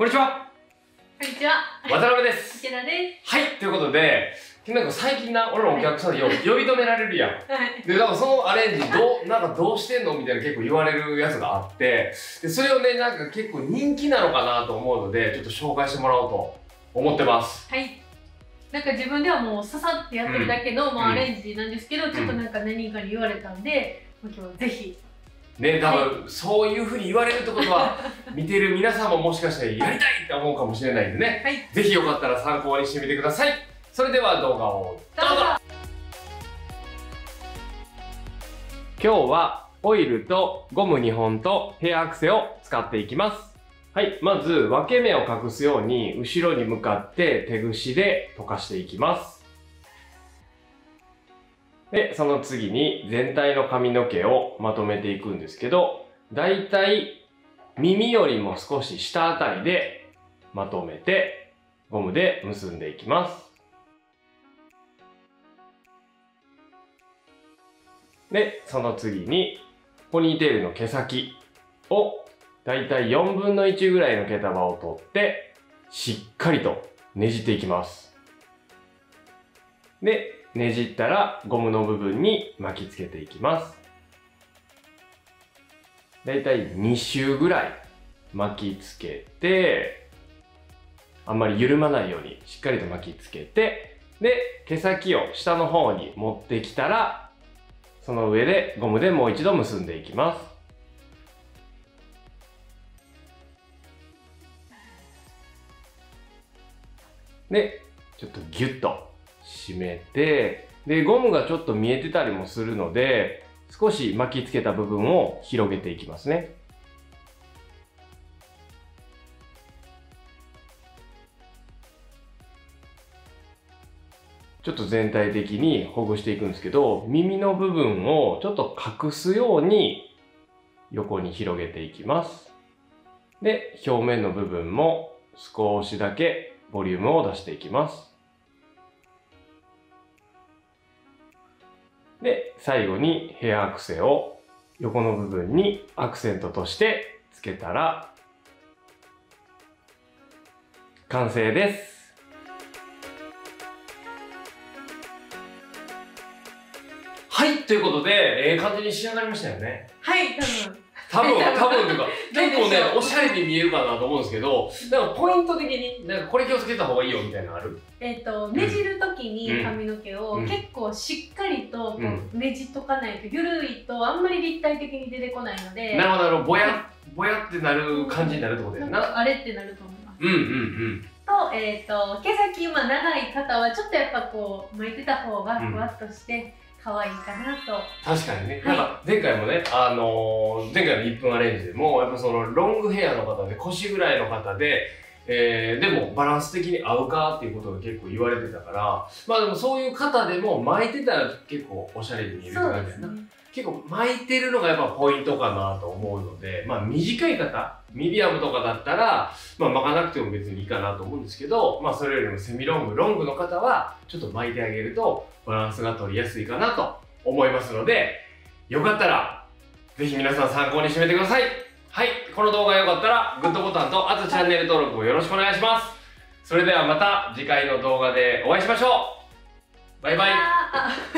こんにちは。 こんにちは。 渡辺です。 池田です。 はい、ということで、なんか最近な、俺のお客さんに呼び止められるやん。 はい。 で、なんかそのアレンジどうしてんのみたいな結構言われるやつがあって、で、それをね、なんか結構人気なのかなと思うので、ちょっと紹介してもらおうと思ってます。 はい。なんか自分ではもうささってやってるだけの、アレンジなんですけど、ちょっとなんか何人かに言われたんで、今日はぜひ。 ね、多分、そういうふうに言われるってことは、見てる皆さんももしかしたらやりたいって思うかもしれないんでね、はい、ぜひよかったら参考にしてみてください。それでは動画をどうぞ。今日はオイルとゴム2本とヘアアクセを使っていきます。はい、まず分け目を隠すように後ろに向かって手ぐしで溶かしていきます。で、その次に全体の髪の毛をまとめていくんですけど、だいたい耳よりも少し下あたりでまとめてゴムで結んでいきます。で、その次にポニーテールの毛先をだいたい4分の1ぐらいの毛束を取ってしっかりとねじっていきます。で、ねじったらゴムの部分に巻きつけていきます。だいたい2周ぐらい巻きつけて、あんまり緩まないようにしっかりと巻きつけて、で、毛先を下の方に持ってきたら、その上でゴムでもう一度結んでいきます。で、ちょっとギュッと締めて、で、ゴムがちょっと見えてたりもするので、少し巻きつけた部分を広げていきますね。ちょっと全体的にほぐしていくんですけど、耳の部分をちょっと隠すように横に広げていきます。で、表面の部分も少しだけボリュームを出していきます。で、最後にヘアアクセを横の部分にアクセントとしてつけたら完成です。はい、ということで、感じに仕上がりましたよね。 はい、 多分というか、結構ね、おしゃれに見えるかなと思うんですけど、なんかポイント的に、なんかこれ気をつけた方がいいよみたいなのある？ ねじるときに髪の毛を結構しっかりとねじとかないと、緩いとあんまり立体的に出てこないので。 なるほど、ぼやってなる感じになるってことやな。 あれってなると思います。 と、 毛先、長い方はちょっとやっぱこう巻いてた方がふわっとして、可愛いかなと。 確かにね、なんか前回もね、前回の1分アレンジでもやっぱそのロングヘアの方で腰ぐらいの方で、でもバランス的に合うかっていうことが結構言われてたから、まあでもそういう方でも巻いてたら結構おしゃれに見えるって感じだな。結構巻いてるのがやっぱポイントかなと思うので、まあ短い方、ミディアムとかだったら、まあ巻かなくても別にいいかなと思うんですけど、まあそれよりもセミロングの方はちょっと巻いてあげるとバランスが取りやすいかなと思いますので、よかったらぜひ皆さん参考にしてみてください。はい、この動画が良かったらグッドボタンとあとチャンネル登録をよろしくお願いします。それではまた次回の動画でお会いしましょう。バイバイ。